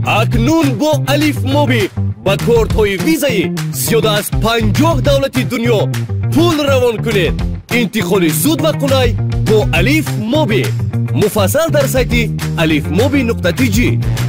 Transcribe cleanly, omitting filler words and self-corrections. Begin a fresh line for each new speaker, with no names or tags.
акнун бо алиф моби ба кортҳои визаи зиёда аз 50 давлати дунё пул равон кунед. интиқоли зуд ва қулай бо алиф моби. муфассал дар сайти alifmobi.tg.